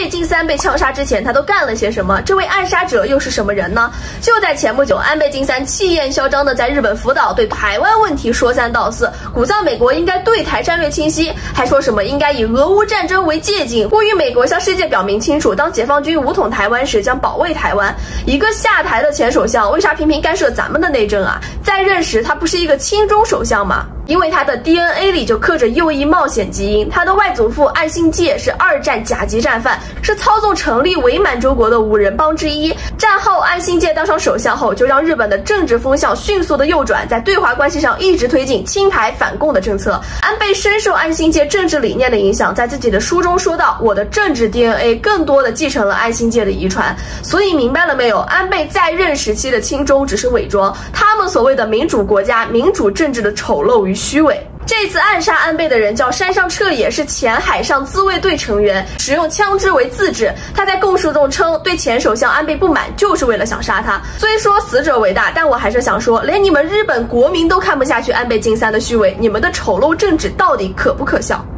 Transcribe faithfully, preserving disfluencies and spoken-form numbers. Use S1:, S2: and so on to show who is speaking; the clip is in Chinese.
S1: 倍晋三被枪杀之前，他都干了些什么？这位暗杀者又是什么人呢？就在前不久，安倍晋三气焰嚣张的在日本福岛对台湾问题说三道四，鼓噪美国应该对台战略清晰，还说什么应该以俄乌战争为借鉴，呼吁美国向世界表明清楚，当解放军武统台湾时将保卫台湾。一个下台的前首相，为啥频频干涉咱们的内政啊？在任时他不是一个亲中首相吗？因为他的 D N A 里就刻着右翼冒险基因，他的外祖父岸信介是二战甲级战犯，是操纵成立伪满洲国的五人帮之一。战后岸信介当上首相后，就让日本的政治风向迅速的右转，在对华关系上一直推进亲台反共的政策。安倍深受岸信介政治理念的影响，在自己的书中说到，我的政治 D N A 更多的继承了岸信介的遗传。所以明白了没有？安倍在任时期的亲中只是伪装，他们所谓的民主国家、民主政治的丑陋与虚伪。这次暗杀安倍的人叫山上彻也，是前海上自卫队成员，使用枪支为自制。他在供述中称，对前首相安倍不满，就是为了想杀他。虽说死者为大，但我还是想说，连你们日本国民都看不下去安倍晋三的虚伪，你们的丑陋政治到底可不可笑？